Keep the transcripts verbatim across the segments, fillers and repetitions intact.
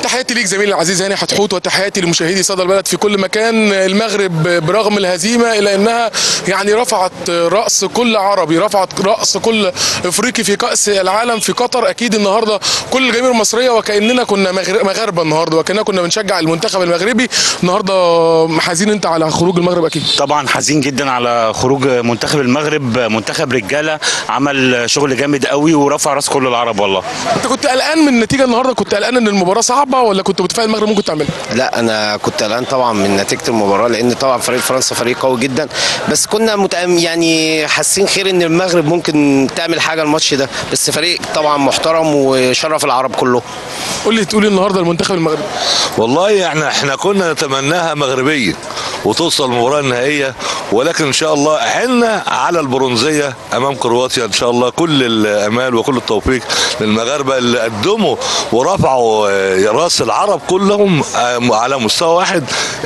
تحياتي ليك زميلي العزيز هاني حتحوت، وتحياتي لمشاهدي صدى البلد في كل مكان. المغرب برغم الهزيمه الا انها يعني رفعت راس كل عربي، رفعت راس كل افريقي في كاس العالم في قطر. اكيد النهارده كل الجماهير المصريه وكاننا كنا مغاربه النهارده، وكاننا كنا بنشجع المنتخب المغربي. النهارده حزين انت على خروج المغرب؟ اكيد طبعا حزين جدا على خروج منتخب المغرب، منتخب رجاله عمل شغل جامد قوي ورفع راس كل العرب. والله انت كنت قلقان من النتيجه النهارده؟ كنت قلقان ان المباراه صعبه ولا كنت متفائل المغرب ممكن تعملها؟ لا انا كنت قلقان طبعا من نتيجه المباراه، لان طبعا فريق فرنسا فريق قوي جدا، بس كنا متأم يعني حاسين خير ان المغرب ممكن تعمل حاجه الماتش ده، بس فريق طبعا محترم وشرف العرب كله. قول لي تقول النهارده المنتخب المغربي. والله احنا احنا كنا نتمناها مغربيه وتوصل المباراه النهائيه، ولكن ان شاء الله عنا على البرونزيه امام كرواتيا. ان شاء الله كل الامال وكل التوفيق للمغاربه اللي قدموا ورفعوا راس العرب كلهم على مستوى واحد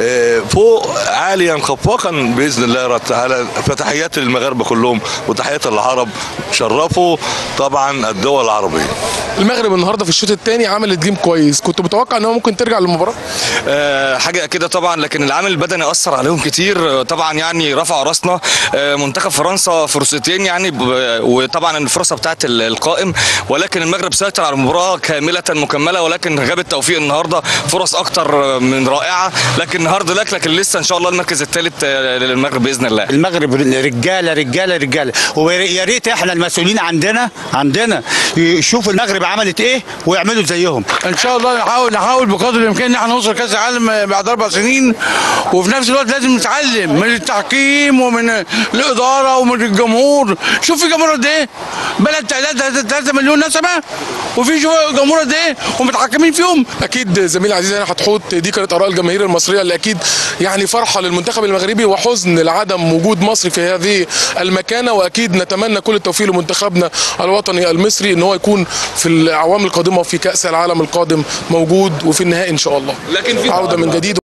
فوق عاليا خفاقا باذن الله تعالى. فتحياتي للمغاربه كلهم وتحياتي للعرب، شرفوا طبعا الدول العربيه. المغرب النهارده في الشوط الثاني عملت جيم كويس، كنت متوقع ان هو ممكن ترجع للمباراه؟ أه حاجه كده طبعا، لكن العامل البدني اثر عليهم كتير طبعا، يعني رفعوا راسنا. أه منتخب فرنسا فرصتين يعني، وطبعا الفرصه بتاعت القائم، ولكن المغرب سيطر على المباراه كامله مكمله، ولكن غاب التوفيق النهارده. فرص اكتر من رائعه، لكن هارد لك، لكن لسه ان شاء الله المركز الثالث للمغرب باذن الله. المغرب رجاله رجاله رجاله، ويا ريت احنا المسؤولين عندنا عندنا يشوفوا المغرب عملت ايه ويعملوا زيهم. ان شاء الله نحاول نحاول بقدر الامكان ان احنا نوصل كاس العالم بعد اربع سنين، وفي نفس الوقت لازم نتعلم من التحكيم ومن الاداره ومن الجمهور. شوف في جمهور قد ايه، بلد ثلاثة مليون نسمه، وفي جمهور قد ايه ومتحكمين فيهم. اكيد زميلي العزيز انا هتحوت، دي كانت اراء الجماهير المصريه اللي اكيد يعني فرحه للمنتخب المغربي وحزن لعدم وجود مصر في هذه المكانه، واكيد نتمنى كل التوفيق لمنتخبنا الوطني المصري ان هو يكون في الاعوام القادمه وفي كاس العالم القادم موجود وفي النهائي ان شاء الله. لكن في عوده من جديد.